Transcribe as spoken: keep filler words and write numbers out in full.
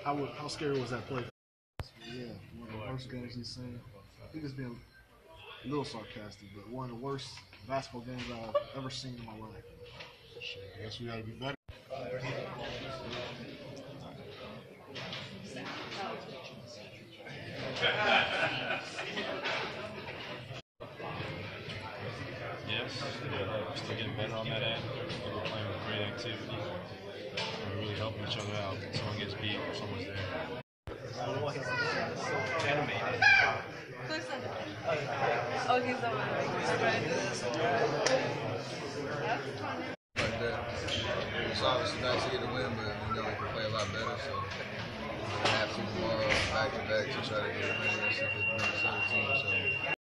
how would, how scary was that play? Yeah, one of the worst games he's seen. I think it's being a little sarcastic, but one of the worst basketball games I've ever seen in my life. Shit, I guess we got to be better. Yes, yeah, we're still getting better on that end. We're playing with great activity. We're really helping each other out. If someone gets beat, someone's there. Animated. Okay, so Like that. It's obviously nice to get a win, but we know we can play a lot better. So we have to tomorrow back to back to try to get a win against the Minnesota team. So.